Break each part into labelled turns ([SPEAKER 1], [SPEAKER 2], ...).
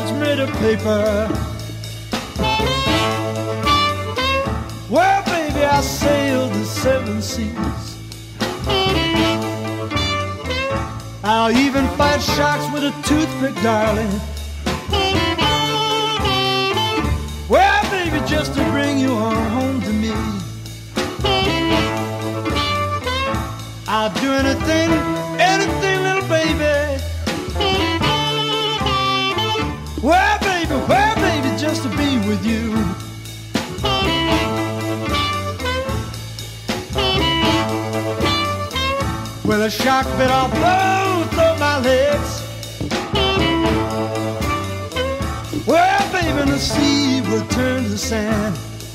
[SPEAKER 1] boats made of paper. Well, baby, I sailed the 7 seas. I'll even fight sharks with a toothpick, darling. Well, baby, just to bring you on home to me. I'll do anything, anything, little baby. Well, baby, just to be with you. Well, a shark bit off both of my legs. Well, baby, the sea will turn to sand.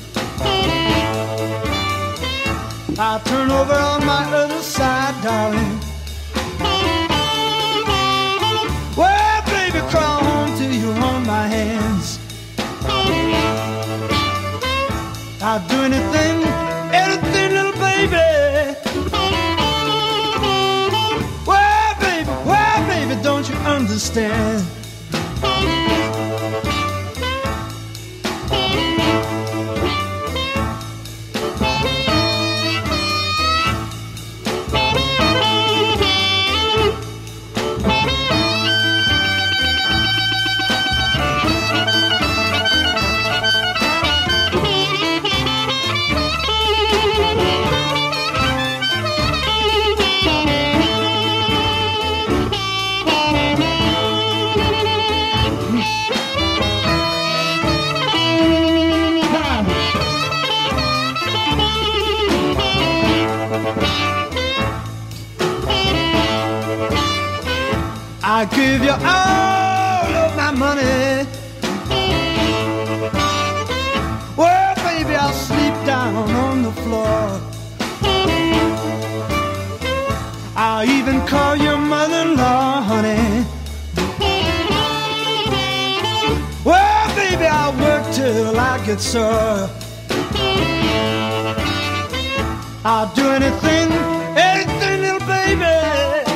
[SPEAKER 1] I'll turn over on my other side, darling. Well, baby, crawl home till you hold my hands. I'll do anything, anything, little baby. Well, baby, don't you understand? I give you all of my money. Well, baby, I'll sleep down on the floor. I'll even call your mother-in-law, honey. Well, baby, I'll work till I get sore. I'll do anything, anything, little baby.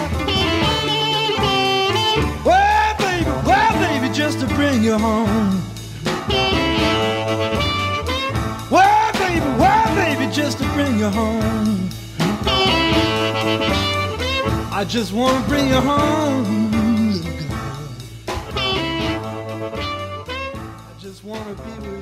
[SPEAKER 1] Just to bring you home. Well, baby, just to bring you home. I just want to bring you home, little girl. I just want to be with you.